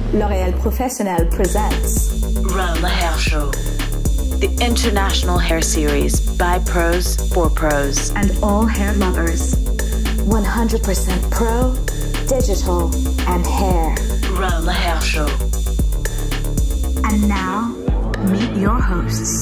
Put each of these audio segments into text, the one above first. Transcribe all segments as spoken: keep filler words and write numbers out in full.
L'Oréal Professionnel presents Run the Hair Show, the international hair series by pros for pros and all hair lovers. one hundred percent pro, digital, and hair. Run the Hair Show. And now, meet your hosts.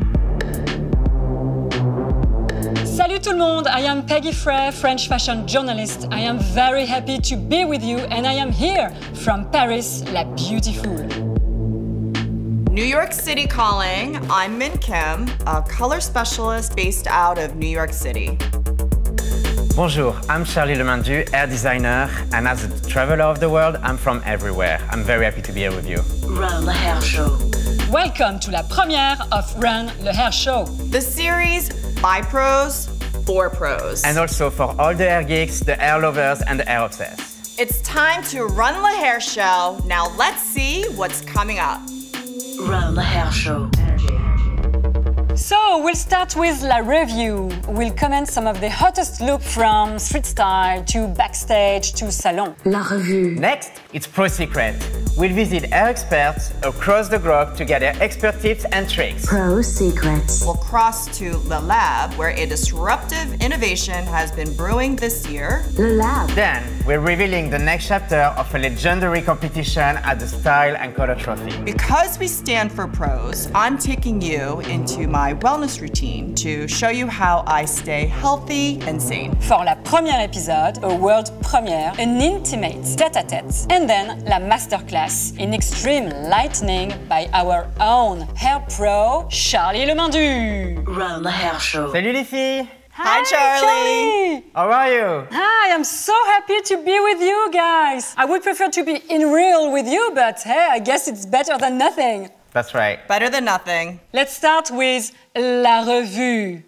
Salut tout le monde, I am Peggy Frey, French fashion journalist. I am very happy to be with you and I am here from Paris, la beautiful. New York City calling. I'm Min Kim, a color specialist based out of New York City. Bonjour, I'm Charlie Lemandu, hair designer, and as a traveler of the world, I'm from everywhere. I'm very happy to be here with you. Run the Hair Show. Welcome to la première of Run the Hair Show. The series by pros, for pros. And also for all the hair geeks, the hair lovers, and the hair obsessed. It's time to run the hair show. Now let's see what's coming up. Run the Hair Show. So we'll start with La Review. We'll comment some of the hottest look from street style to backstage to salon. La Revue. Next, it's Pro Secret. We'll visit hair experts across the globe to get their expert tips and tricks. Pro Secrets. We'll cross to Le Lab, where a disruptive innovation has been brewing this year. Le Lab. Then, we're revealing the next chapter of a legendary competition at the Style and Color Trophy. Because we stand for pros, I'm taking you into my wellness routine to show you how I stay healthy and sane. For la première épisode, a world premiere, an intimate tête-à-tête, and then la masterclass in extreme lightening by our own hair pro, Charlie Lemandu. Run the Hair Show. Salut les filles! Hi, Charlie. How are you? Hi, I'm so happy to be with you guys. I would prefer to be in real with you, but hey, I guess it's better than nothing. That's right. Better than nothing. Let's start with La Revue.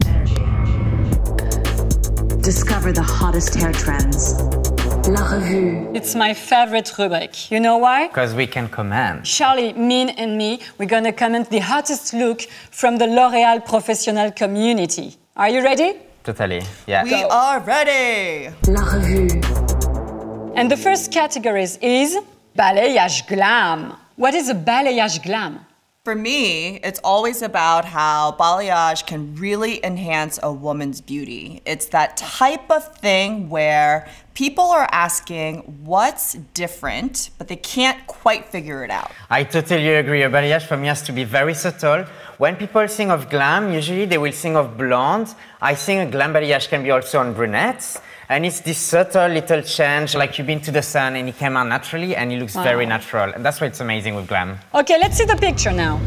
Discover the hottest hair trends. La Revue. It's my favorite rubric. You know why? Because we can command. Charlie, Min, and me, we're gonna comment the hottest look from the L'Oréal Professionnel community. Are you ready? Totally, yeah. We are ready. La Revue. And the first category is balayage glam. What is a balayage glam? For me, it's always about how balayage can really enhance a woman's beauty. It's that type of thing where people are asking what's different, but they can't quite figure it out. I totally agree. A balayage for me has to be very subtle. When people think of glam, usually they will think of blonde. I think a glam balayage can be also on brunettes. And it's this subtle little change, like you've been to the sun and it came out naturally and it looks wow. very natural. And that's why it's amazing with glam. Okay, let's see the picture now.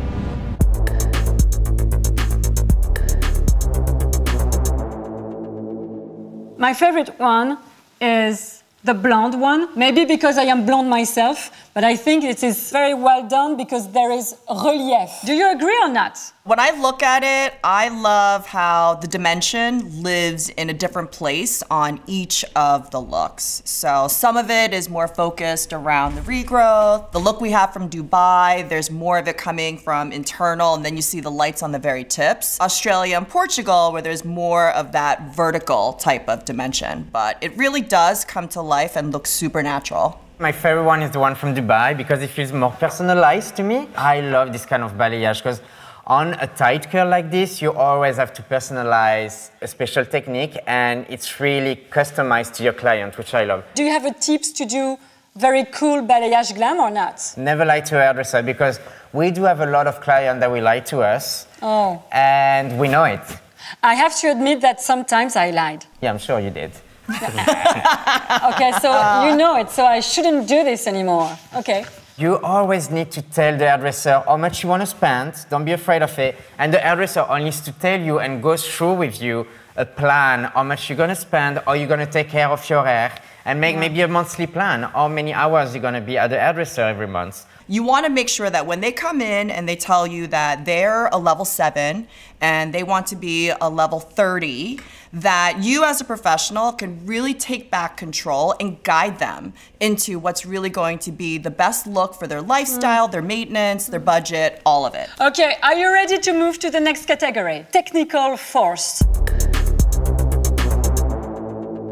My favorite one is the blonde one. Maybe because I am blonde myself, but I think it is very well done because there is relief. Do you agree or not? When I look at it, I love how the dimension lives in a different place on each of the looks. So some of it is more focused around the regrowth. The look we have from Dubai, there's more of it coming from internal, and then you see the lights on the very tips. Australia and Portugal, where there's more of that vertical type of dimension. But it really does come to life and look super natural. My favorite one is the one from Dubai because it feels more personalized to me. I love this kind of balayage because on a tight curl like this, you always have to personalize a special technique and it's really customized to your client, which I love. Do you have a tips to do very cool balayage glam or not? Never lie to a hairdresser because we do have a lot of clients that will lie to us. Oh. And we know it. I have to admit that sometimes I lied. Yeah, I'm sure you did. Okay, so you know it, so I shouldn't do this anymore. Okay. You always need to tell the hairdresser how much you want to spend. Don't be afraid of it. And the hairdresser only needs to tell you and go through with you a plan, how much you're going to spend, how you're going to take care of your hair, and make yeah. maybe a monthly plan, how many hours you're going to be at the hairdresser every month. You want to make sure that when they come in and they tell you that they're a level seven and they want to be a level thirty, that you as a professional can really take back control and guide them into what's really going to be the best look for their lifestyle, mm. their maintenance, their budget, all of it. Okay, are you ready to move to the next category? Technical force.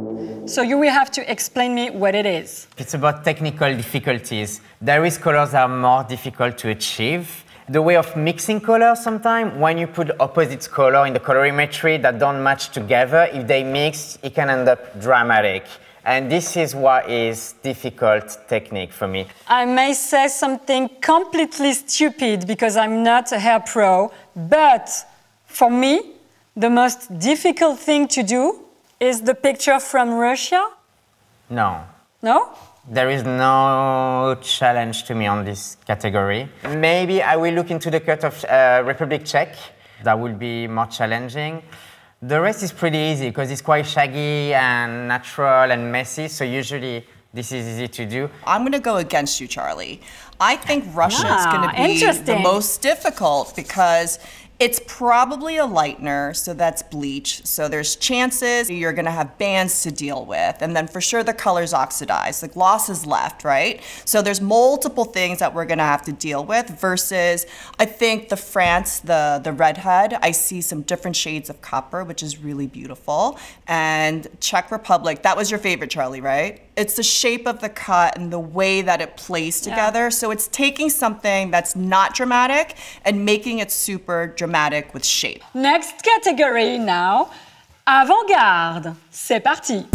So you will have to explain me what it is. It's about technical difficulties. There is colors that are more difficult to achieve. The way of mixing colors sometimes, when you put opposite color in the colorimetry that don't match together, if they mix, it can end up dramatic. And this is what is difficult technique for me. I may say something completely stupid because I'm not a hair pro, but for me, the most difficult thing to do is the picture from Russia? No. No? There is no challenge to me on this category. Maybe I will look into the cut of uh, Republic Czech. That will be more challenging. The rest is pretty easy because it's quite shaggy and natural and messy, so usually this is easy to do. I'm gonna go against you, Charlie. I think Russia Ah, is gonna be interesting. the most difficult because it's probably a lightener, so that's bleach. So there's chances you're gonna have bands to deal with. And then for sure the color's oxidized. The gloss is left, right? So there's multiple things that we're gonna have to deal with versus, I think the France, the, the redhead, I see some different shades of copper, which is really beautiful. And Czech Republic, that was your favorite, Charlie, right? It's the shape of the cut and the way that it plays together. Yeah. So it's taking something that's not dramatic and making it super dramatic with shape. Next category now, avant-garde. C'est parti.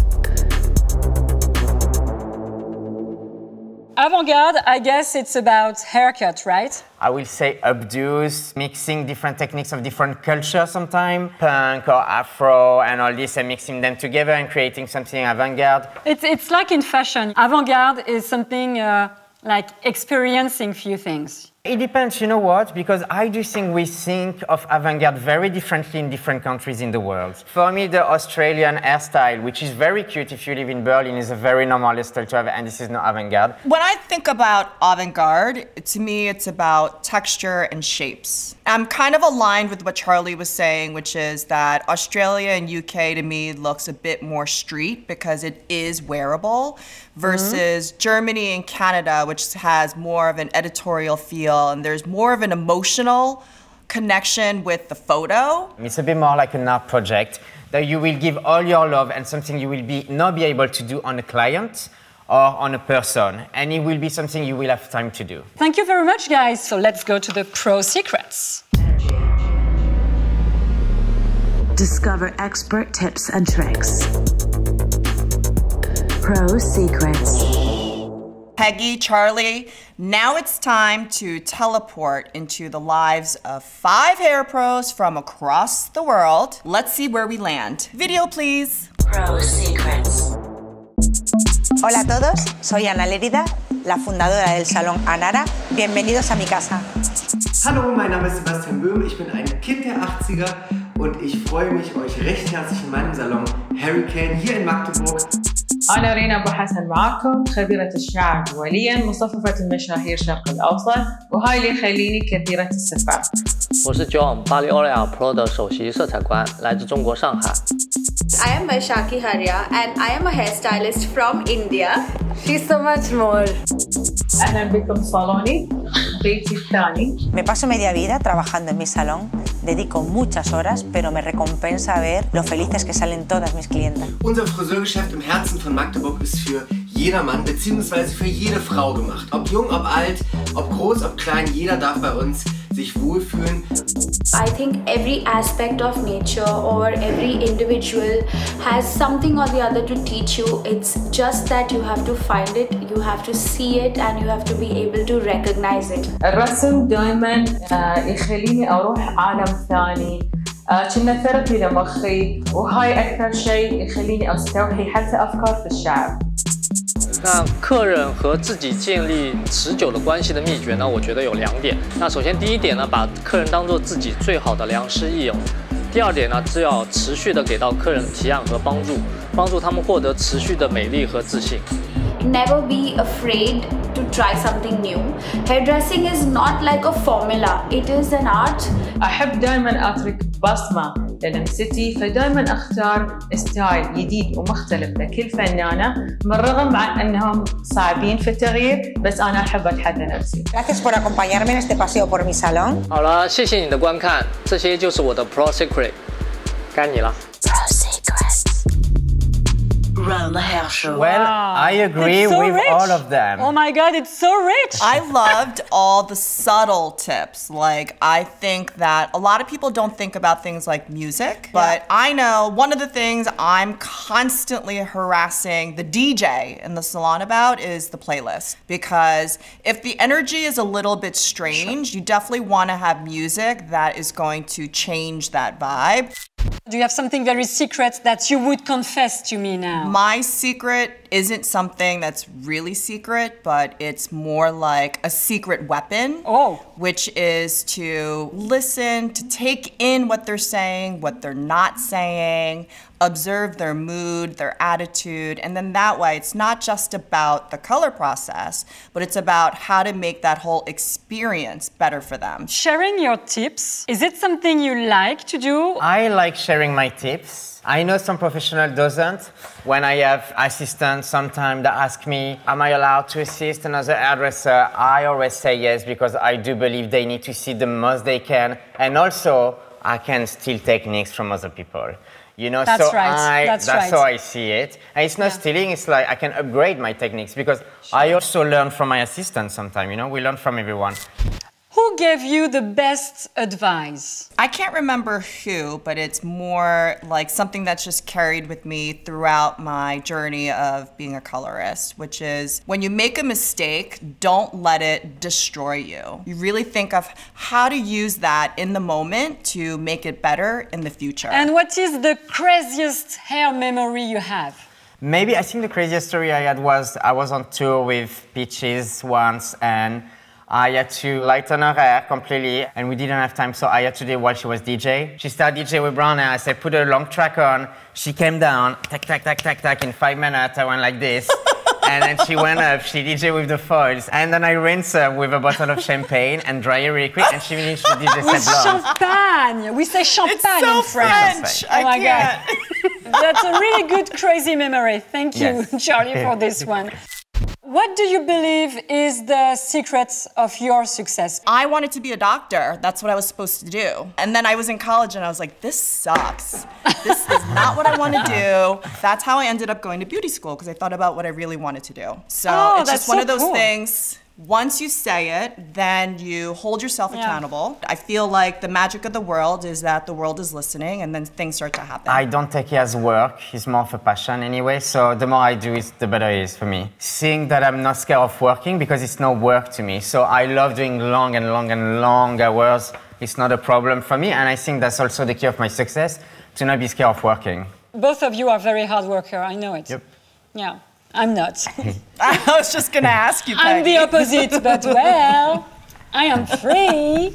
Avant-garde, I guess it's about haircut, right? I will say updos, mixing different techniques of different cultures sometimes, punk or afro and all this, and mixing them together and creating something avant-garde. It's, it's like in fashion. Avant-garde is something uh, like experiencing few things. It depends, you know what? Because I do think we think of avant-garde very differently in different countries in the world. For me, the Australian hairstyle, which is very cute if you live in Berlin, is a very normal hairstyle to have, and this is not avant-garde. When I think about avant-garde, to me, it's about texture and shapes. I'm kind of aligned with what Charlie was saying, which is that Australia and U K, to me, looks a bit more street because it is wearable, versus mm-hmm. Germany and Canada, which has more of an editorial feel, and there's more of an emotional connection with the photo. It's a bit more like an art project that you will give all your love and something you will be not be able to do on a client or on a person, and it will be something you will have time to do. Thank you very much, guys. So let's go to the pro secrets. Discover expert tips and tricks. Pro secrets. Peggy, Charlie, now it's time to teleport into the lives of five hair pros from across the world. Let's see where we land. Video, please. Pro secrets. Hola a todos, soy Ana Lérida, la fundadora del Salón Anara. Bienvenidos a mi casa. Hallo, mein Name ist Sebastian Böhm, ich bin ein Kind der achtziger und ich freue mich, euch recht herzlich in meinem Salon Hurricane hier in Magdeburg. أنا رينا أبو حسن معكم خبيرة الشعر دولياً مصففة المشاهير شرق الأوسط وهاي اللي يخليني كثيرة السفر. 我是 John 巴黎 L'Oréal Pro 的首席色彩官，来自中国上海。 I am Vaishakhi Haria and I am a hairstylist from India. She's so much more. أهلاً بكم صالوني بيتي الثاني. Me paso media vida trabajando en mi salón. Dedico muchas horas, pero me recompensa ver lo felices que salen todas mis clientas. Unser Friseurgeschäft im Herzen von Magdeburg ist für jedermann bzw. für jede Frau gemacht. Ob jung, ob alt, ob groß, ob klein, jeder darf bei uns sich wohlfühlen. I think every aspect of nature or every individual has something or the other to teach you. It's just that you have to find it, you have to see it, and you have to be able to recognize it. الرسم دائما يخليني أروح عالم ثاني. كنا ثيرابي لمخي وهاي أكثر شيء يخليني أستوحي حتى أفكار في الشعر. 那客人和自己建立持久的关系的秘诀呢？我觉得有两点。那首先第一点呢，把客人当作自己最好的良师益友。第二点呢，是要持续的给到客人提案和帮助，帮助他们获得持续的美丽和自信。 Never be afraid to try something new. Hairdressing is not like a formula, it is an art. أحب دائما أترك بصمة للمستي فدائما أختار ستايل جديد ومختلف لكل فنانة بالرغم عن أنهم صعبين في التغيير بس أنا أحب أتحدى نفسي. Gracias por acompañarme en este paseo por mi salón. 好了，谢谢你的观看，这些就是我的 Pro Secret， 该你了。 Pro secrets. run the hair show? Well, I agree It's so with rich. all of them. Oh my God, it's so rich. I loved all the subtle tips. Like, I think that a lot of people don't think about things like music, but I know one of the things I'm constantly harassing the D J in the salon about is the playlist. Because if the energy is a little bit strange, you definitely want to have music that is going to change that vibe. Do you have something very secret that you would confess to me now? My secret isn't something that's really secret, but it's more like a secret weapon. Oh. Which is to listen, to take in what they're saying, what they're not saying, observe their mood, their attitude, and then that way it's not just about the color process, but it's about how to make that whole experience better for them. Sharing your tips, is it something you like to do? I like sharing my tips. I know some professional doesn't. When I have assistants sometimes that ask me, am I allowed to assist another hairdresser? I always say yes, because I do believe they need to see the most they can. And also, I can steal techniques from other people. You know, That's so right. I, that's, that's right. how I see it. And it's not yeah. stealing, it's like I can upgrade my techniques, because sure. I also learn from my assistants sometimes, you know, we learn from everyone. Who gave you the best advice? I can't remember who, but it's more like something that's just carried with me throughout my journey of being a colorist, which is when you make a mistake, don't let it destroy you. You really think of how to use that in the moment to make it better in the future. And what is the craziest hair memory you have? Maybe, I think the craziest story I had was I was on tour with Peaches once, and I had to lighten her hair completely, and we didn't have time, so I had to do it while she was D J. She started D J with brown hair. I said, put a long track on. She came down, tack, tack, tack, tack, tack. In five minutes, I went like this. And then she went up, she D J with the foils. And then I rinsed her with a bottle of champagne and dry her really quick, and she finished the D J With set blonde. champagne! We say champagne it's so in French. French. Oh my I can't. God. That's a really good, crazy memory. Thank you, Yes. Charlie, for this one. What do you believe is the secret of your success? I wanted to be a doctor. That's what I was supposed to do. And then I was in college and I was like, this sucks. This is not what I want to do. That's how I ended up going to beauty school, because I thought about what I really wanted to do. So oh, it's that's just one so of those cool. things. Once you say it, then you hold yourself Yeah. accountable. I feel like the magic of the world is that the world is listening, and then things start to happen. I don't take it as work, it's more of a passion anyway, so the more I do it, the better it is for me. Seeing that I'm not scared of working, because it's no work to me, so I love doing long and long and long hours. It's not a problem for me, and I think that's also the key of my success, to not be scared of working. Both of you are very hard worker, I know it. Yep. Yeah, I'm not. I was just gonna ask you, I'm Peggy. the opposite, but well, I am free.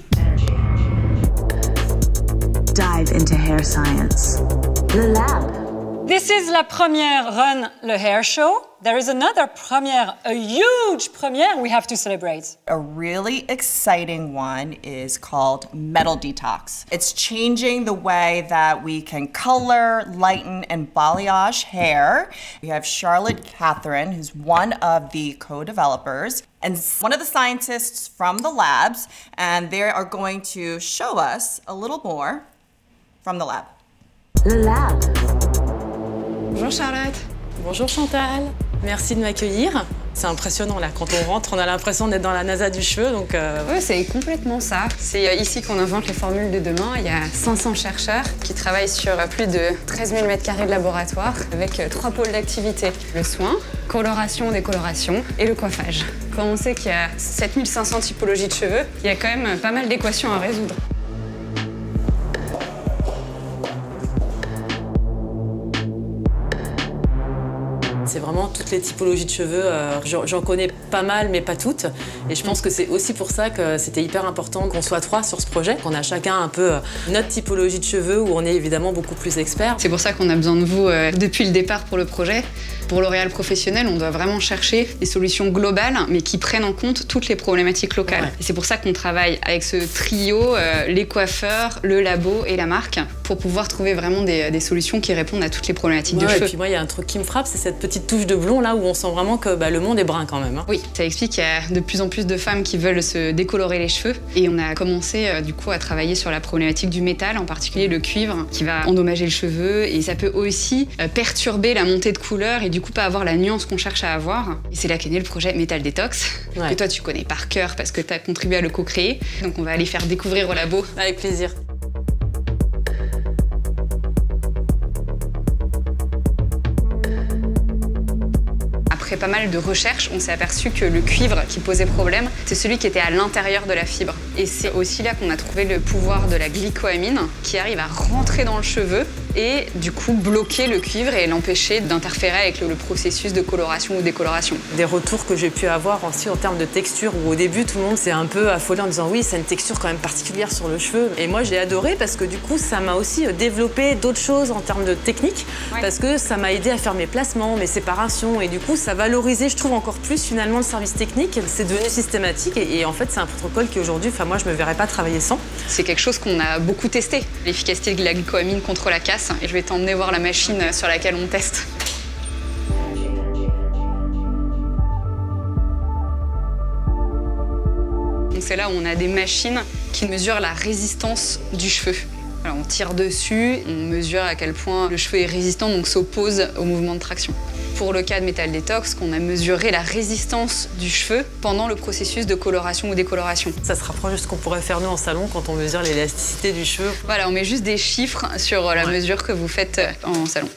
Dive into hair science. Le Lab. This is La Première Run Le Hair Show. There is another premiere, a huge premiere we have to celebrate. A really exciting one is called Metal Detox. It's changing the way that we can color, lighten, and balayage hair. We have Charlotte Catherine, who's one of the co-developers, and one of the scientists from the labs, and they are going to show us a little more from the lab. Le Lab. Bonjour Charlotte. Bonjour Chantal. Merci de m'accueillir. C'est impressionnant là, quand on rentre, on a l'impression d'être dans la NASA du cheveu. Donc euh... Oui, c'est complètement ça. C'est ici qu'on invente les formules de demain. Il y a cinq cents chercheurs qui travaillent sur plus de treize mille mètres carrés de laboratoire avec trois pôles d'activité. Le soin, coloration, décoloration et le coiffage. Quand on sait qu'il y a sept mille cinq cents typologies de cheveux, il y a quand même pas mal d'équations à résoudre. C'est vraiment toutes les typologies de cheveux. Euh, J'en connais pas mal, mais pas toutes. Et je pense que c'est aussi pour ça que c'était hyper important qu'on soit trois sur ce projet, qu'on a chacun un peu notre typologie de cheveux, où on est évidemment beaucoup plus experts. C'est pour ça qu'on a besoin de vous euh, depuis le départ pour le projet. Pour L'Oréal Professionnel, on doit vraiment chercher des solutions globales, mais qui prennent en compte toutes les problématiques locales. Ouais. Et c'est pour ça qu'on travaille avec ce trio, euh, les coiffeurs, le labo et la marque, pour pouvoir trouver vraiment des, des solutions qui répondent à toutes les problématiques ouais, de et cheveux. Puis moi, il y a un truc qui me frappe, c'est cette petite touche de blond là où on sent vraiment que bah, le monde est brun quand même. Hein. Oui, ça explique qu'il y a de plus en plus de femmes qui veulent se décolorer les cheveux. Et on a commencé euh, du coup à travailler sur la problématique du métal, en particulier le cuivre, qui va endommager le cheveu. Et ça peut aussi euh, perturber la montée de couleur et du coup pas avoir la nuance qu'on cherche à avoir. Et c'est là qu'est né le projet Metal Detox, ouais. que toi tu connais par cœur parce que tu as contribué à le co-créer. Donc on va aller faire découvrir au labo. Avec plaisir. Après pas mal de recherches, on s'est aperçu que le cuivre qui posait problème, c'est celui qui était à l'intérieur de la fibre. Et c'est aussi là qu'on a trouvé le pouvoir de la glycoamine qui arrive à rentrer dans le cheveu et du coup bloquer le cuivre et l'empêcher d'interférer avec le, le processus de coloration ou décoloration. Des retours que j'ai pu avoir aussi en termes de texture où au début tout le monde s'est un peu affolé en disant oui, c'est une texture quand même particulière sur le cheveu. Et moi j'ai adoré parce que du coup ça m'a aussi développé d'autres choses en termes de technique ouais. parce que ça m'a aidé à faire mes placements, mes séparations et du coup ça valorisait je trouve encore plus finalement le service technique. C'est devenu systématique et, et en fait c'est un protocole qui aujourd'hui, enfin moi je me verrais pas travailler sans. C'est quelque chose qu'on a beaucoup testé, l'efficacité de la glycoamine contre la casse. Et je vais t'emmener voir la machine sur laquelle on teste. Donc c'est là où on a des machines qui mesurent la résistance du cheveu. Alors on tire dessus, on mesure à quel point le cheveu est résistant, donc s'oppose au mouvement de traction. Pour le cas de Metal Detox, on a mesuré la résistance du cheveu pendant le processus de coloration ou décoloration. Ça se rapproche de ce qu'on pourrait faire nous en salon quand on mesure l'élasticité du cheveu. Voilà, on met juste des chiffres sur la ouais. mesure que vous faites en salon.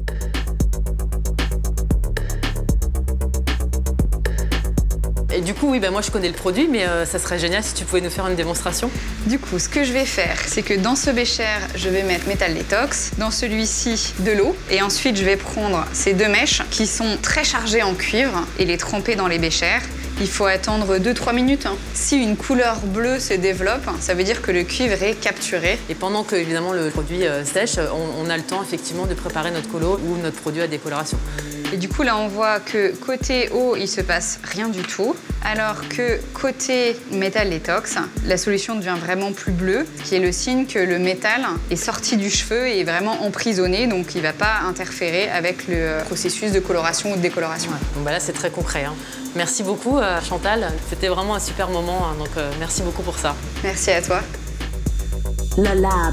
Et du coup, oui, bah moi je connais le produit, mais euh, ça serait génial si tu pouvais nous faire une démonstration. Du coup, ce que je vais faire, c'est que dans ce bécher, je vais mettre Metal Detox, dans celui-ci, de l'eau, et ensuite je vais prendre ces deux mèches qui sont très chargées en cuivre et les tremper dans les béchers. Il faut attendre deux trois minutes. Hein. Si une couleur bleue se développe, ça veut dire que le cuivre est capturé. Et pendant que évidemment le produit euh, sèche, on, on a le temps effectivement de préparer notre colo ou notre produit à décoloration. Et du coup, là, on voit que côté eau, il se passe rien du tout, alors que côté Metal Detox, la solution devient vraiment plus bleue, ce qui est le signe que le métal est sorti du cheveu et est vraiment emprisonné, donc il ne va pas interférer avec le processus de coloration ou de décoloration. Ouais. Donc bah là, c'est très concret. Hein. Merci beaucoup, euh, Chantal. C'était vraiment un super moment, hein, donc euh, merci beaucoup pour ça. Merci à toi. Le Lab.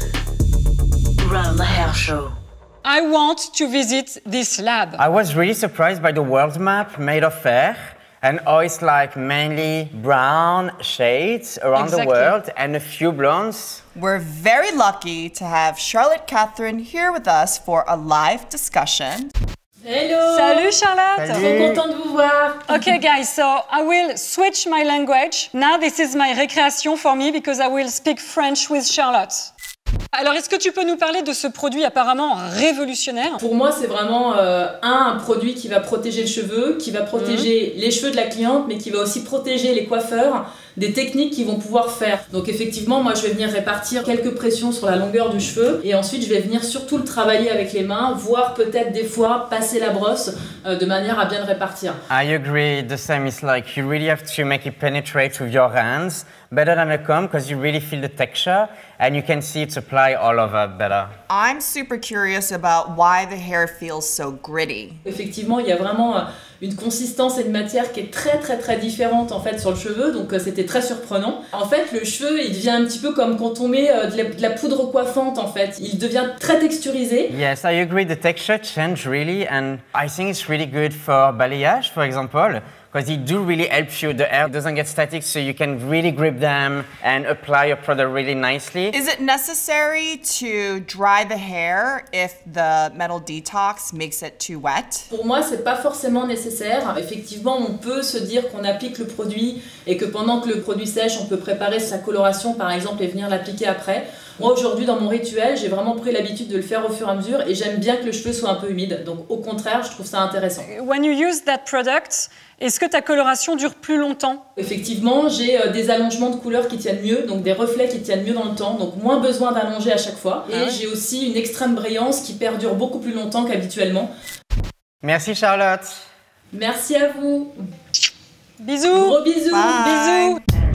Run the Hair Show. I want to visit this lab. I was really surprised by the world map made of hair and how it's like mainly brown shades around Exactly. the world and a few blondes. We're very lucky to have Charlotte Catherine here with us for a live discussion. Hello! Salut Charlotte! Trop contente de vous voir! Okay guys, so I will switch my language. Now this is my récréation for me because I will speak French with Charlotte. Alors, est-ce que tu peux nous parler de ce produit apparemment révolutionnaire? Pour moi, c'est vraiment euh, un, un produit qui va protéger le cheveu, qui va protéger mmh. les cheveux de la cliente, mais qui va aussi protéger les coiffeurs des techniques qu'ils vont pouvoir faire. Donc effectivement, moi, je vais venir répartir quelques pressions sur la longueur du cheveu et ensuite, je vais venir surtout le travailler avec les mains, voire peut-être des fois passer la brosse euh, de manière à bien le répartir. I agree. The same is like you really have to make it penetrate with your hands better than a comb because you really feel the texture and you can see it apply all over better. I'm super curious about why the hair feels so gritty. Effectivement, il y a vraiment euh, une consistance et une matière qui est très très très différente en fait sur le cheveu, donc euh, c'était très surprenant. En fait, le cheveu, il devient un petit peu comme quand on met euh, de, la, de la poudre coiffante en fait. Il devient très texturisé. Yes, I agree. The texture change really and I think it's really good for balayage, for example. Because it do really help you. The hair doesn't get static, so you can really grip them and apply your product really nicely. Is it necessary to dry the hair if the metal detox makes it too wet? Pour moi, c'est pas forcément nécessaire. Effectivement, on peut se dire qu'on applique le produit et que pendant que le produit sèche, on peut préparer sa coloration, par exemple, et venir l'appliquer après. Moi, aujourd'hui, dans mon rituel, j'ai vraiment pris l'habitude de le faire au fur et à mesure et j'aime bien que le cheveu soit un peu humide. Donc, au contraire, je trouve ça intéressant. When you use that product, est-ce que ta coloration dure plus longtemps? Effectivement, j'ai euh, des allongements de couleurs qui tiennent mieux, donc des reflets qui tiennent mieux dans le temps, donc moins besoin d'allonger à chaque fois. Et ah ouais. j'ai aussi une extrême brillance qui perdure beaucoup plus longtemps qu'habituellement. Merci Charlotte. Merci à vous. Bisous. Gros bisous. Bisous.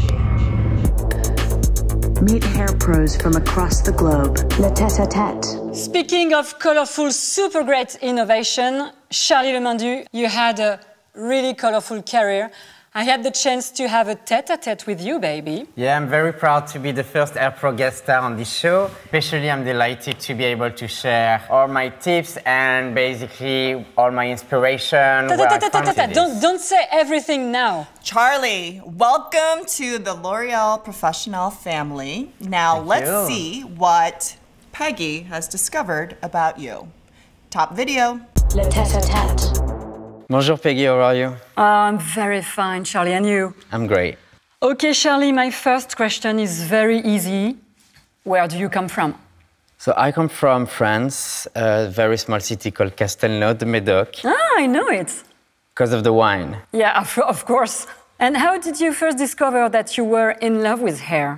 Meet hair pros from across the globe. Le tête-à-tête. Speaking of colorful, super great innovation, Charlie Lemindu, you had a really colorful career. I had the chance to have a tête-à-tête with you, baby. Yeah, I'm very proud to be the first AirPro guest star on this show. Especially, I'm delighted to be able to share all my tips and basically all my inspiration. where I found this. Don't, don't say everything now. Charlie, welcome to the L'Oreal Professional family. Now, Thank let's you. see what Peggy has discovered about you. Top video. Le tête-à-tête. Bonjour Peggy, how are you? Uh, I'm very fine, Charlie, and you? I'm great. Okay, Charlie, my first question is very easy. Where do you come from? So I come from France, a very small city called Castelnau-de-Médoc. Ah, I know it. Because of the wine. Yeah, of, of course. And how did you first discover that you were in love with hair?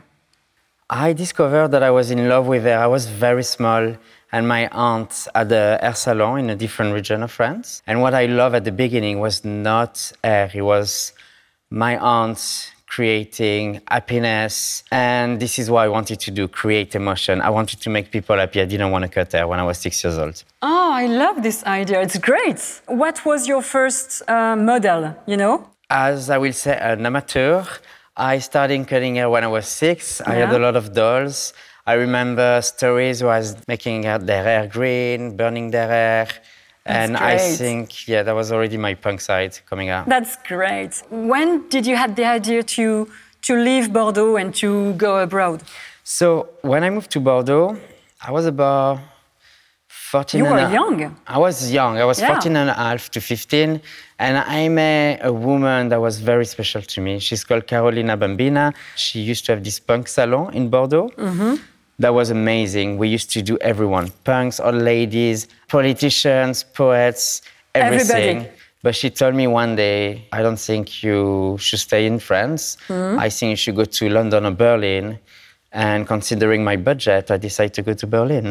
I discovered that I was in love with hair. I was very small, and my aunt had a hair salon in a different region of France. And what I loved at the beginning was not hair, it was my aunt creating happiness. And this is what I wanted to do, create emotion. I wanted to make people happy. I didn't want to cut hair when I was six years old. Oh, I love this idea. It's great. What was your first uh, model, you know? As I will say, an amateur, I started cutting hair when I was six. I had Yeah. a lot of dolls. I remember stories where I was making their hair green, burning their hair. And I great. think, yeah, that was already my punk side coming out. That's great. When did you have the idea to, to leave Bordeaux and to go abroad? So when I moved to Bordeaux, I was about fourteen. You and were a- young. I was young. I was Yeah. fourteen and a half to fifteen. And I met a woman that was very special to me. She's called Carolina Bambina. She used to have this punk salon in Bordeaux. Mm-hmm. That was amazing. We used to do everyone, punks, old ladies, politicians, poets, everything. Everybody. But she told me one day, I don't think you should stay in France. Mhm. I think you should go to London or Berlin. And considering my budget, I decided to go to Berlin.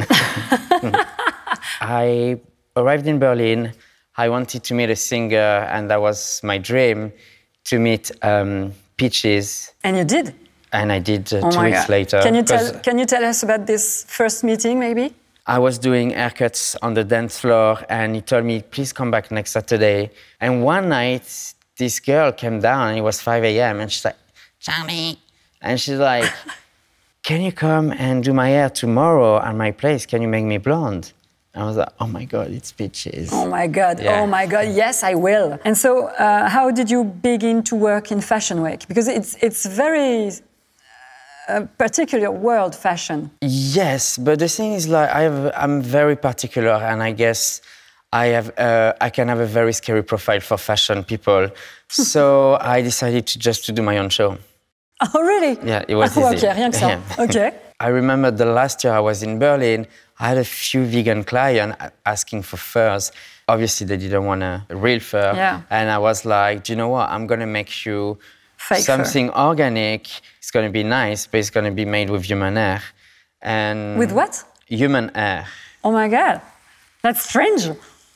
I arrived in Berlin. I wanted to meet a singer, and that was my dream, to meet um, Peaches. And you did? And I did uh, Oh two my weeks God. later. Can you, 'cause tell, can you tell us about this first meeting, maybe? I was doing haircuts on the dance floor, and he told me, please come back next Saturday. And one night, this girl came down, and it was five a m, and she's like, Charlie. And she's like, can you come and do my hair tomorrow at my place? Can you make me blonde? And I was like, oh my God, it's Peaches. Oh my God, Yeah. oh my God, yes, I will. And so, uh, how did you begin to work in Fashion Week? Because it's, it's very uh, particular world fashion. Yes, but the thing is, like, I have, I'm very particular, and I guess I have, uh, I can have a very scary profile for fashion people. So I decided to just to do my own show. Oh, really? Yeah, it was Ah, easy. ok, rien que ça. Yeah. Ok. I remember the last year I was in Berlin, I had a few vegan clients asking for furs. Obviously, they didn't want a real fur. Yeah. And I was like, do you know what? I'm going to make you Fake fur. something organic. It's going to be nice, but it's going to be made with human hair. And With what? Human hair. Oh my God, that's strange.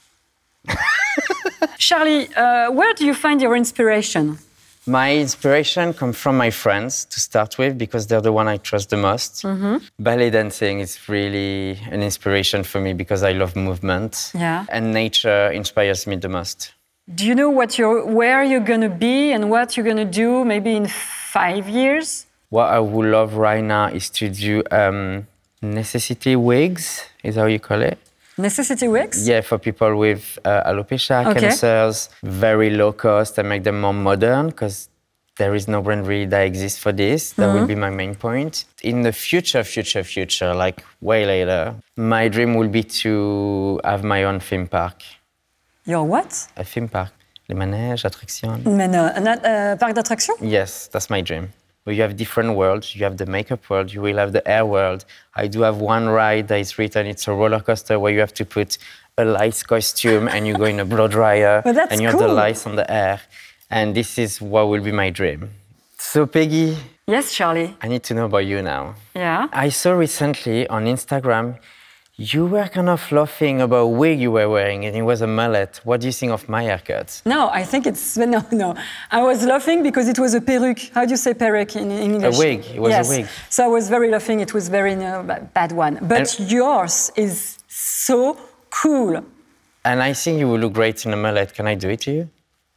Charlie, uh, where do you find your inspiration? My inspiration comes from my friends to start with, because they're the one I trust the most. Mm-hmm. Ballet dancing is really an inspiration for me because I love movement. Yeah. And nature inspires me the most. Do you know what you're, where you're going to be and what you're going to do maybe in five years? What I would love right now is to do um, necessity wigs, is how you call it? Necessity wigs? Yeah, for people with uh, alopecia, Okay. cancers, very low cost, and make them more modern, because there is no brand really that exists for this. That Mhm. will be my main point. In the future, future, future, like way later, my dream will be to have my own theme park. Your what? A theme park. Les manèges, attractions. Mais no, un uh, parc d'attractions? Yes, that's my dream. But you have different worlds. You have the makeup world, you will have the air world. I do have one ride that is written, it's a roller coaster where you have to put a lice costume and you go in a blow dryer But that's and you have the cool. lice on the air. And this is what will be my dream. So Peggy, Yes, Charlie. I need to know about you now. Yeah. I saw recently on Instagram, You were kind of laughing about a wig you were wearing, and it was a mullet. What do you think of my haircut? No, I think it's no, no. I was laughing because it was a perruque. How do you say perruque in, in English? A wig. It was yes. a wig. So I was very laughing. It was very no, bad one. But and yours is so cool. And I think you will look great in a mullet. Can I do it to you?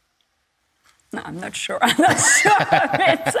No, I'm not sure. I'm not sure of it.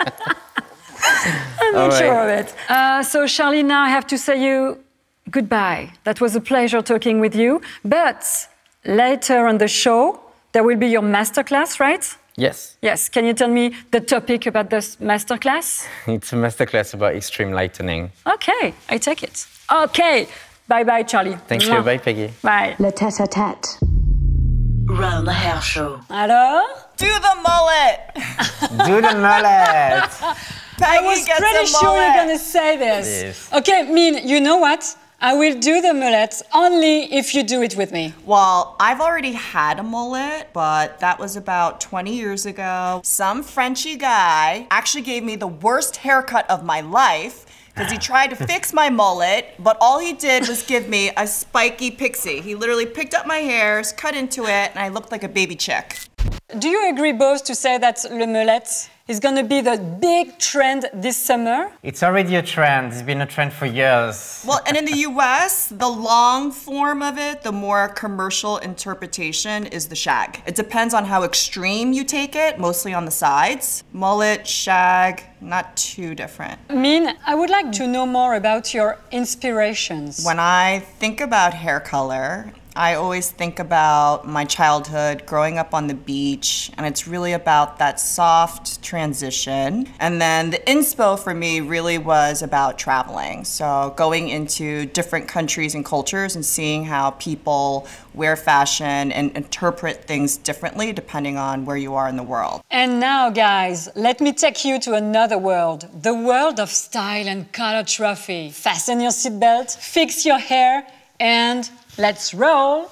I'm All not right. sure of it. Uh, so, Charlie, now I have to say you goodbye. That was a pleasure talking with you. But later on the show, there will be your masterclass, right? Yes. Yes. Can you tell me the topic about this masterclass? It's a masterclass about extreme lightning. Okay, I take it. Okay. Bye-bye, Charlie. Thank Mwah. you. Bye, Peggy. Bye. Le tête-à-tête. Round the hair show. Alors? Do the mullet. Do the mullet. I was gets pretty a sure mullet. you're going to say this. Yes. Okay, Min, you know what? I will do the mullet only if you do it with me. Well, I've already had a mullet, but that was about twenty years ago. Some Frenchy guy actually gave me the worst haircut of my life because he tried to fix my mullet, but all he did was give me a spiky pixie. He literally picked up my hairs, cut into it, and I looked like a baby chick. Do you agree both to say that le mullet is going to be the big trend this summer? It's already a trend. It's been a trend for years. Well, and in the U S, the long form of it, the more commercial interpretation is the shag. It depends on how extreme you take it, mostly on the sides. Mullet, shag, not too different. Min, I would like to know more about your inspirations. When I think about hair color, I always think about my childhood, growing up on the beach, and it's really about that soft transition. And then the inspo for me really was about traveling. So going into different countries and cultures and seeing how people wear fashion and interpret things differently depending on where you are in the world. And now, guys, let me take you to another world, the world of style and color trophy. Fasten your seatbelt, fix your hair, and let's roll.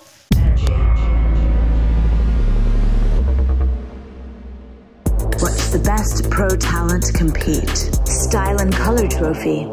Watch the best pro talent compete. Style and Color Trophy.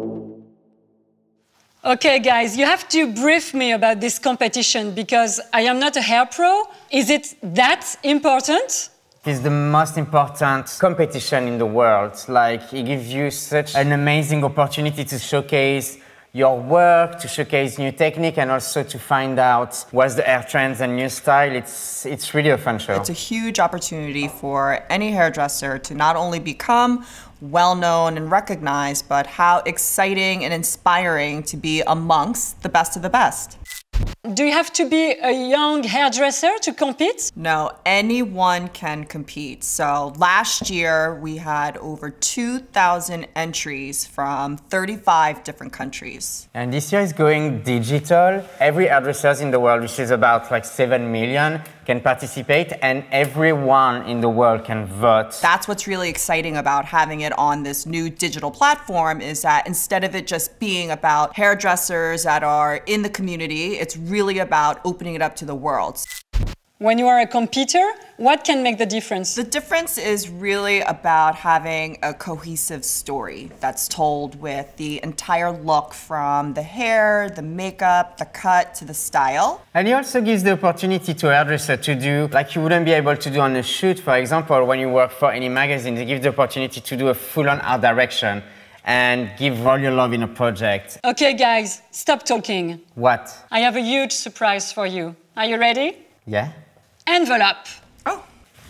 Okay, guys, you have to brief me about this competition because I am not a hair pro. Is it that important? It's the most important competition in the world. Like, it gives you such an amazing opportunity to showcase your work, to showcase new technique, and also to find out what's the hair trends and new style. It's, it's really a fun show. It's a huge opportunity for any hairdresser to not only become well-known and recognized, but how exciting and inspiring to be amongst the best of the best. Do you have to be a young hairdresser to compete? No, anyone can compete. So last year we had over two thousand entries from thirty-five different countries. And this year is going digital. Every hairdresser in the world, which is about like seven million, can participate, and everyone in the world can vote. That's what's really exciting about having it on this new digital platform, is that instead of it just being about hairdressers that are in the community, it's really about opening it up to the world. When you are a competitor, what can make the difference? The difference is really about having a cohesive story that's told with the entire look, from the hair, the makeup, the cut, to the style. And it also gives the opportunity to a hairdresser to do like you wouldn't be able to do on a shoot, for example, when you work for any magazine. They give the opportunity to do a full-on art direction and give all your love in a project. Okay, guys, stop talking. What? I have a huge surprise for you. Are you ready? Yeah? Envelope. Oh.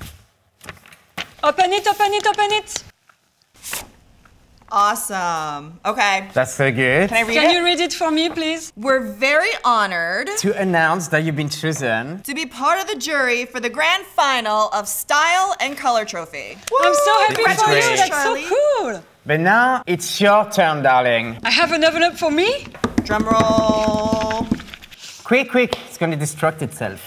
Open it, open it, open it. Awesome. Okay. That's so good. Can I read Can it? you read it for me, please? We're very honored To announce that you've been chosen to be part of the jury for the grand final of Style and Color Trophy. I'm so happy That's for you. great. That's Charlie. so cool. But now it's your turn, darling. I have an envelope for me. Drum roll. Quick, quick, it's going to destruct itself.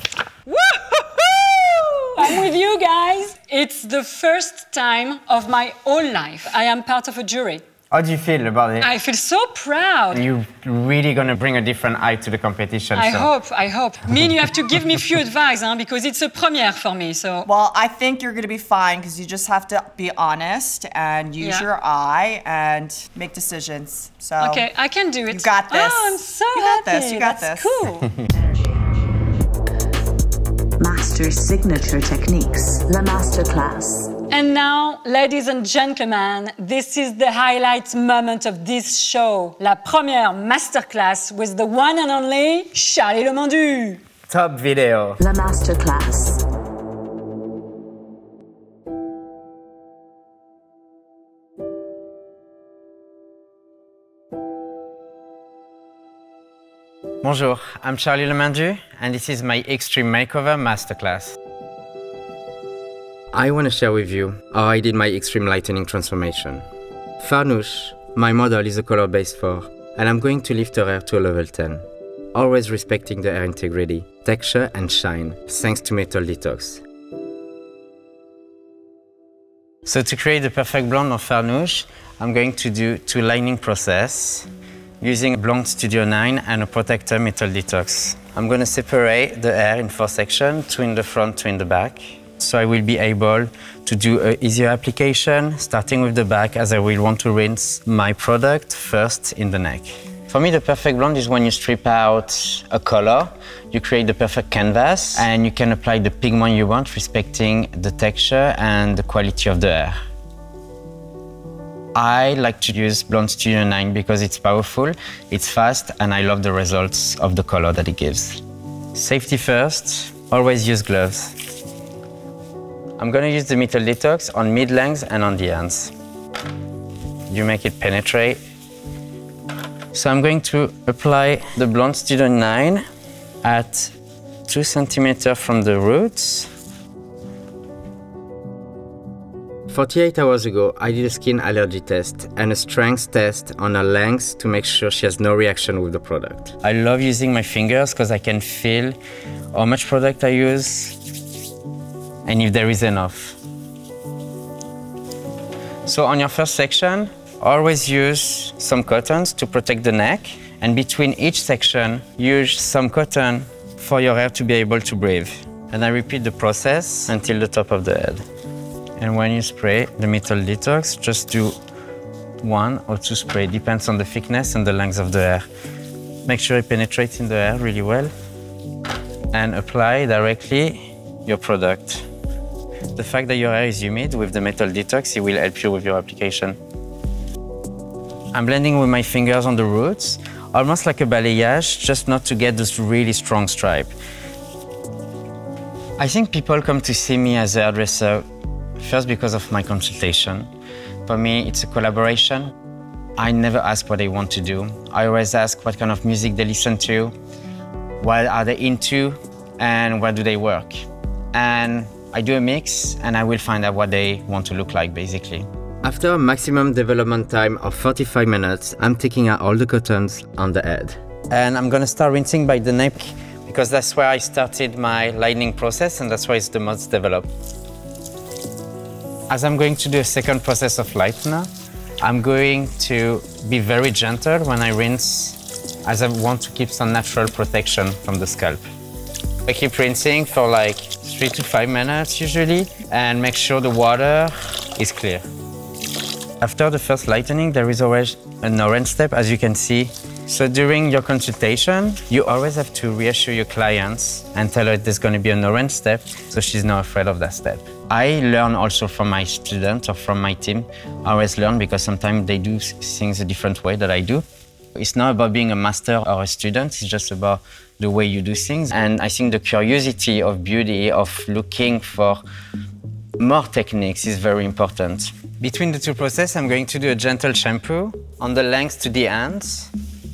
I'm with you guys. It's the first time of my whole life I am part of a jury. How do you feel about it? I feel so proud. You're really going to bring a different eye to the competition. I so. hope, I hope. Min, you have to give me a few advice, huh, because it's a premiere for me, so. Well, I think you're going to be fine because you just have to be honest and use Yeah. your eye and make decisions. So Okay, I can do it. You got this. Oh, I'm so You got happy. this, you got That's this. cool. Master signature techniques. La Masterclass. And now, ladies and gentlemen, this is the highlight moment of this show. La première masterclass with the one and only Charlie Lemandu. Top video. La Masterclass. Bonjour, I'm Charlie Lemandu, and this is my Extreme Makeover Masterclass. I want to share with you how I did my extreme lightening transformation. Farnoosh, my model, is a color base four, and I'm going to lift her hair to a level ten, always respecting the hair integrity, texture and shine, thanks to Metal Detox. So to create the perfect blonde of Farnoosh, I'm going to do two lining process using Blonde Studio nine and a protector Metal Detox. I'm going to separate the hair in four sections, two in the front, two in the back. So I will be able to do an easier application, starting with the back, as I will want to rinse my product first in the neck. For me, the perfect blonde is when you strip out a color, you create the perfect canvas, and you can apply the pigment you want, respecting the texture and the quality of the hair. I like to use Blonde Studio nine because it's powerful, it's fast, and I love the results of the color that it gives. Safety first, always use gloves. I'm gonna use the Metal Detox on mid-length and on the ends. You make it penetrate. So I'm going to apply the Blonde Studio nine at two centimeters from the roots. forty-eight hours ago, I did a skin allergy test and a strength test on her length to make sure she has no reaction with the product. I love using my fingers because I can feel how much product I use and if there is enough. So on your first section, always use some cottons to protect the neck, and between each section, use some cotton for your hair to be able to breathe. And I repeat the process until the top of the head. And when you spray the Metal Detox, just do one or two sprays, depends on the thickness and the length of the hair. Make sure it penetrates in the hair really well and apply directly your product. The fact that your hair is humid with the Metal Detox, it will help you with your application. I'm blending with my fingers on the roots, almost like a balayage, just not to get this really strong stripe. I think people come to see me as a hairdresser first because of my consultation. For me, it's a collaboration. I never ask what they want to do. I always ask what kind of music they listen to, what are they into, and where do they work. And I do a mix, and I will find out what they want to look like, basically. After a maximum development time of forty-five minutes, I'm taking out all the cottons on the head. And I'm gonna start rinsing by the neck, because that's where I started my lightening process, and that's why it's the most developed. As I'm going to do a second process of lightener, I'm going to be very gentle when I rinse, as I want to keep some natural protection from the scalp. I keep rinsing for like three to five minutes usually, and make sure the water is clear. After the first lightening, there is always an orange step, as you can see. So during your consultation, you always have to reassure your clients and tell her there's going to be an orange step, so she's not afraid of that step. I learn also from my students or from my team. I always learn because sometimes they do things a different way that I do. It's not about being a master or a student, it's just about the way you do things. And I think the curiosity of beauty, of looking for more techniques is very important. Between the two processes, I'm going to do a gentle shampoo on the length to the ends.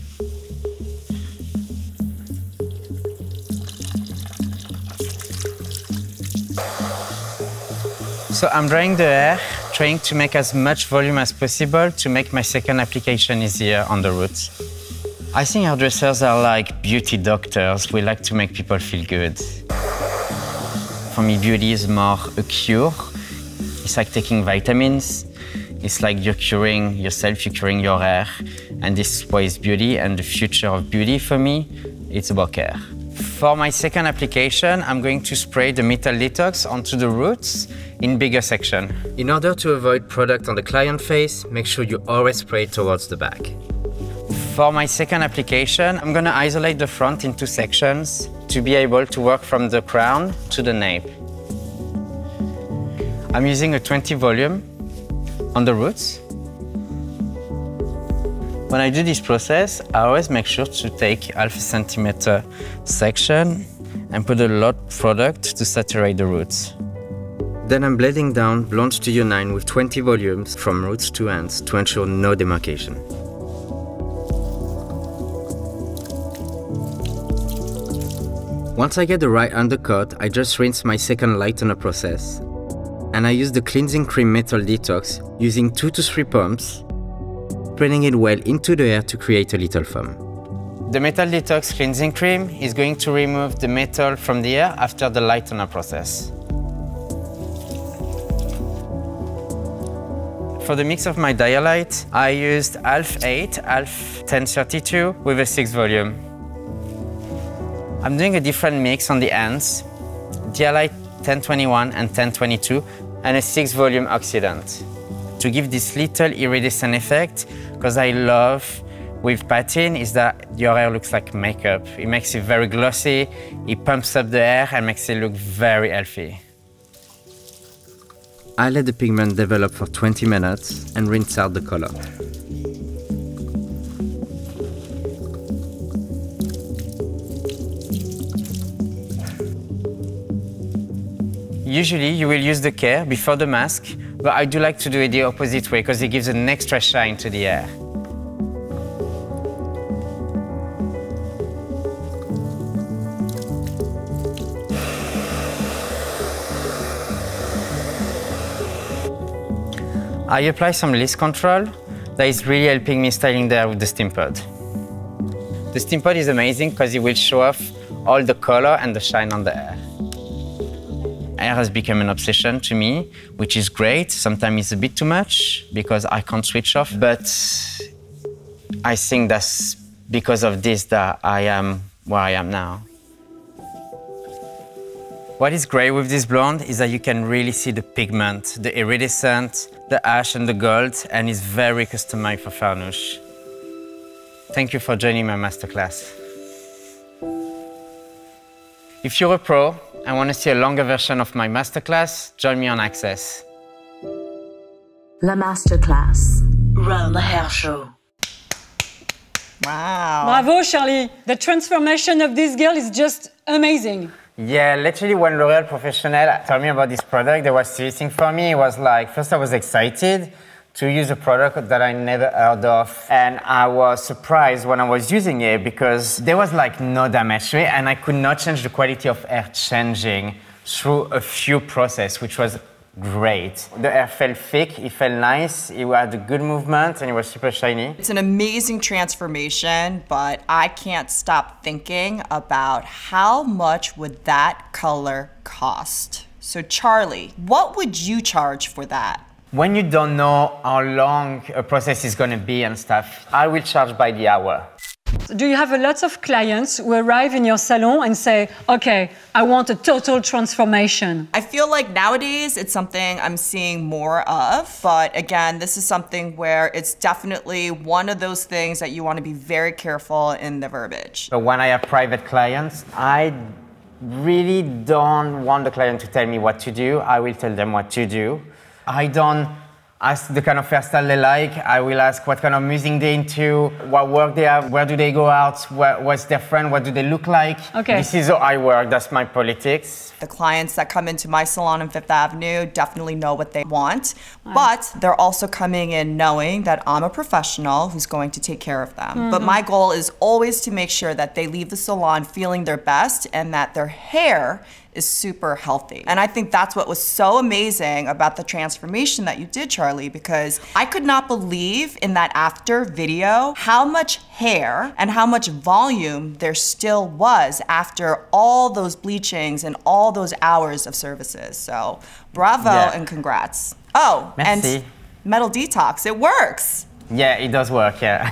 So I'm drying the hair, trying to make as much volume as possible to make my second application easier on the roots. I think hairdressers are like beauty doctors. We like to make people feel good. For me, beauty is more a cure. It's like taking vitamins. It's like you're curing yourself, you're curing your hair. And this is what is beauty, and the future of beauty for me, it's about care. For my second application, I'm going to spray the Metal Detox onto the roots in bigger section. In order to avoid product on the client face, make sure you always spray towards the back. For my second application, I'm gonna isolate the front in two sections to be able to work from the crown to the nape. I'm using a twenty volume on the roots. When I do this process, I always make sure to take half a centimeter section and put a lot of product to saturate the roots. Then I'm blending down Blonde Studio nine with twenty volumes from roots to ends to ensure no demarcation. Once I get the right undercut, I just rinse my second lightener process. And I use the cleansing cream Metal Detox using two to three pumps, spreading it well into the hair to create a little foam. The Metal Detox cleansing cream is going to remove the metal from the hair after the lightener process. For the mix of my Dialight, I used half eight, half ten thirty-two with a six volume. I'm doing a different mix on the ends, Dialight ten twenty-one and ten twenty-two, and a six volume oxidant to give this little iridescent effect, because I love with patin is that your hair looks like makeup. It makes it very glossy, it pumps up the hair and makes it look very healthy. I let the pigment develop for twenty minutes and rinse out the color. Usually you will use the care before the mask, but I do like to do it the opposite way because it gives an extra shine to the hair. I apply some list control that is really helping me styling the hair with the steam pod. The steam pod is amazing because it will show off all the color and the shine on the hair. Hair has become an obsession to me, which is great. Sometimes it's a bit too much because I can't switch off, but I think that's because of this that I am where I am now. What is great with this blonde is that you can really see the pigment, the iridescent, the ash and the gold, and it's very customized for Farnoosh. Thank you for joining my masterclass. If you're a pro and want to see a longer version of my masterclass, join me on Access. La Masterclass. Run the Hair Show. Wow. Bravo, Charlie. The transformation of this girl is just amazing. Yeah, literally when L'Oréal Professionnel told me about this product, there was seriously for me, it was like, first I was excited to use a product that I never heard of. And I was surprised when I was using it because there was like no damage to it and I could not change the quality of hair changing through a few processes, which was great. The hair felt thick, it felt nice, it had a good movement and it was super shiny. It's an amazing transformation, but I can't stop thinking about how much would that color cost. So Charlie, what would you charge for that? When you don't know how long a process is going to be and stuff, I will charge by the hour. Do you have a lot of clients who arrive in your salon and say, okay, I want a total transformation? I feel like nowadays it's something I'm seeing more of, but again, this is something where it's definitely one of those things that you want to be very careful in the verbiage. So when I have private clients, I really don't want the client to tell me what to do. I will tell them what to do. I don't ask the kind of hairstyle they like. I will ask what kind of music they're into, what work they have, where do they go out, what, what's their friend, what do they look like. Okay. This is how I work, that's my politics. The clients that come into my salon on Fifth Avenue definitely know what they want, but they're also coming in knowing that I'm a professional who's going to take care of them. Mm-hmm. But my goal is always to make sure that they leave the salon feeling their best and that their hair is super healthy. And I think that's what was so amazing about the transformation that you did, Charlie, because I could not believe in that after video how much hair and how much volume there still was after all those bleachings and all those hours of services. So bravo yeah. and congrats. Oh, Merci. and metal detox. It works. Yeah, it does work, yeah.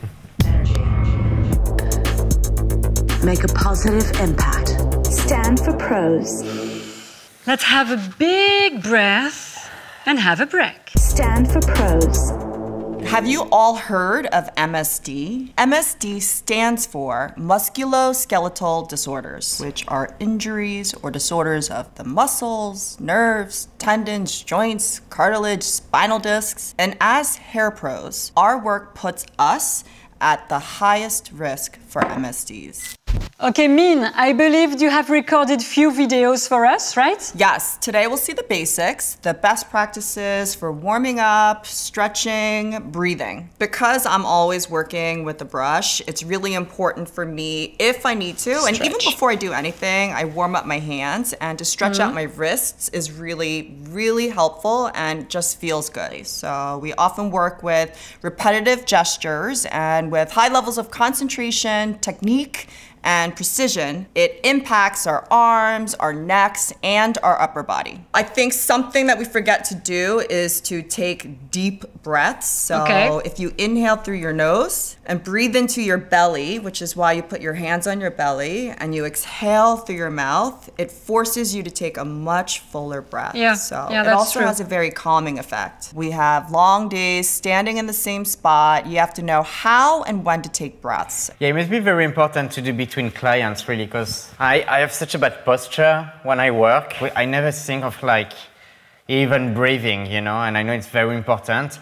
Make a positive impact. Stand for pros. Let's have a big breath and have a break. Stand for pros. Have you all heard of M S D? M S D stands for musculoskeletal disorders, which are injuries or disorders of the muscles, nerves, tendons, joints, cartilage, spinal discs. And as hair pros, our work puts us at the highest risk for M S Ds. Okay, Min, I believe you have recorded few videos for us, right? Yes, today we'll see the basics, the best practices for warming up, stretching, breathing. Because I'm always working with the brush, it's really important for me, if I need to, and even before I do anything, I warm up my hands, and to stretch mm-hmm. out my wrists is really, really helpful and just feels good. So we often work with repetitive gestures and with high levels of concentration, technique, and precision. It impacts our arms, our necks, and our upper body. I think something that we forget to do is to take deep breaths. So okay. if you inhale through your nose and breathe into your belly, which is why you put your hands on your belly, and you exhale through your mouth, it forces you to take a much fuller breath. Yeah. So yeah, it that's also true. has a very calming effect. We have long days standing in the same spot. You have to know how and when to take breaths. Yeah, it must be very important to do between between clients, really, because I, I have such a bad posture when I work. I never think of like even breathing, you know, and I know it's very important.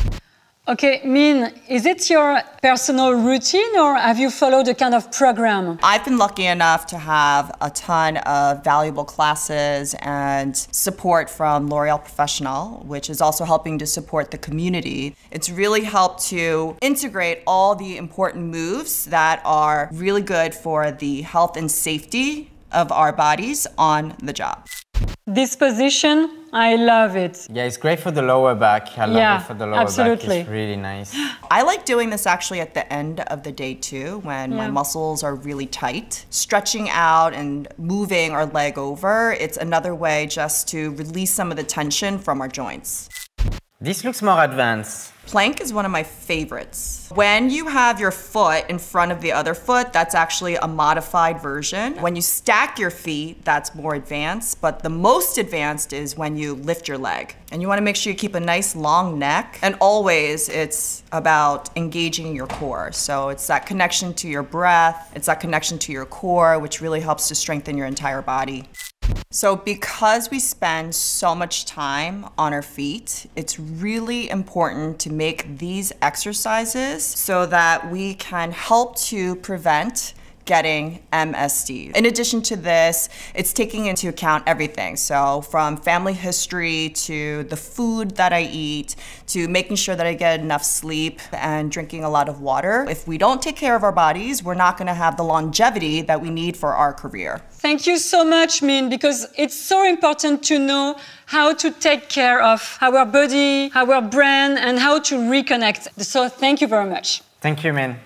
Okay, Min, is it your personal routine or have you followed a kind of program? I've been lucky enough to have a ton of valuable classes and support from L'Oreal Professional, which is also helping to support the community. It's really helped to integrate all the important moves that are really good for the health and safety of our bodies on the job. This position, I love it. Yeah, it's great for the lower back. I love yeah, it for the lower absolutely. back. It's really nice. I like doing this actually at the end of the day too, when yeah. my muscles are really tight. Stretching out and moving our leg over, it's another way just to release some of the tension from our joints. This looks more advanced. Plank is one of my favorites. When you have your foot in front of the other foot, that's actually a modified version. When you stack your feet, that's more advanced, but the most advanced is when you lift your leg. And you wanna make sure you keep a nice long neck, and always it's about engaging your core. So it's that connection to your breath, it's that connection to your core, which really helps to strengthen your entire body. So because we spend so much time on our feet, it's really important to make these exercises so that we can help to prevent getting M S D. In addition to this, it's taking into account everything. So from family history to the food that I eat, to making sure that I get enough sleep and drinking a lot of water. If we don't take care of our bodies, we're not gonna have the longevity that we need for our career. Thank you so much, Min, because it's so important to know how to take care of our body, our brain, and how to reconnect. So thank you very much. Thank you, Min.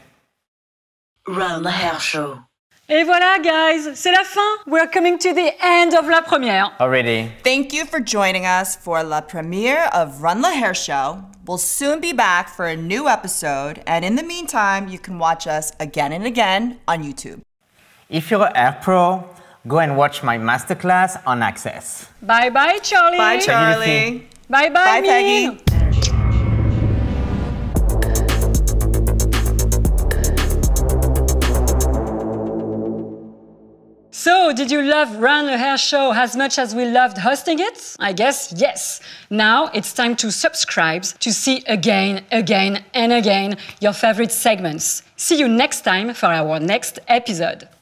Run the Hair Show. Et voilà, guys, c'est la fin. We're coming to the end of La Première. Already. Thank you for joining us for La Premiere of Run the Hair Show. We'll soon be back for a new episode, and in the meantime, you can watch us again and again on YouTube. If you're a hair pro, go and watch my masterclass on Access. Bye-bye, Charlie. Bye, Charlie. Bye-bye, Bye, Min. Peggy. So, did you love Run the Hair Show as much as we loved hosting it? I guess yes. Now it's time to subscribe to see again, again, and again your favorite segments. See you next time for our next episode.